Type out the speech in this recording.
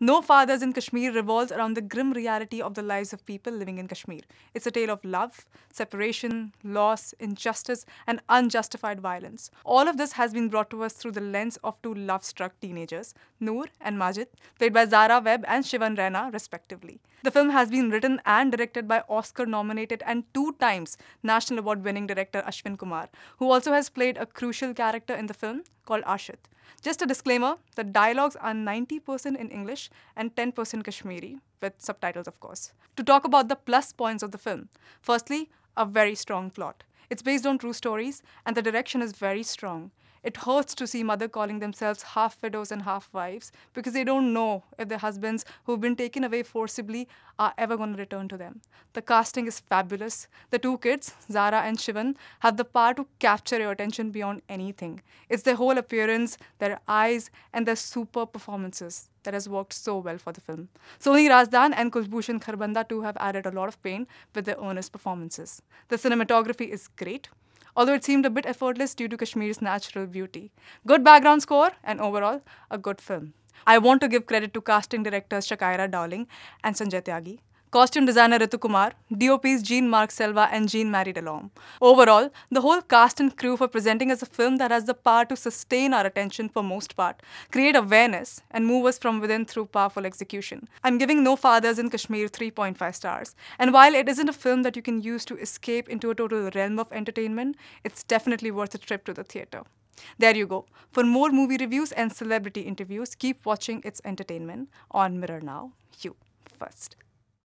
No Fathers in Kashmir revolves around the grim reality of the lives of people living in Kashmir. It's a tale of love, separation, loss, injustice, and unjustified violence. All of this has been brought to us through the lens of two love-struck teenagers, Noor and Majid, played by Zara Webb and Shivan Raina, respectively. The film has been written and directed by Oscar-nominated and 2 times National Award-winning director Ashwin Kumar, who also has played a crucial character in the film called Ashit. Just a disclaimer, the dialogues are 90% in English and 10% Kashmiri, with subtitles of course. To talk about the plus points of the film, firstly, a very strong plot. It's based on true stories and the direction is very strong. It hurts to see mother calling themselves half widows and half wives because they don't know if their husbands who've been taken away forcibly are ever going to return to them. The casting is fabulous. The two kids, Zara and Shivan, have the power to capture your attention beyond anything. It's their whole appearance, their eyes, and their super performances that has worked so well for the film. Soni Razdan and Kulbhushan Kharbanda too have added a lot of pain with their earnest performances. The cinematography is great, although it seemed a bit effortless due to Kashmir's natural beauty. Good background score, and overall, a good film. I want to give credit to casting directors Shakaira Dowling and Sanjay Tyagi, costume designer Ritu Kumar, DOPs Jean-Marc Selva and Jean-Marie Delorme. Overall, the whole cast and crew for presenting us a film that has the power to sustain our attention for most part, create awareness, and move us from within through powerful execution. I'm giving No Fathers in Kashmir 3.5 stars. And while it isn't a film that you can use to escape into a total realm of entertainment, it's definitely worth a trip to the theatre. There you go. For more movie reviews and celebrity interviews, keep watching It's Entertainment on Mirror Now. You first.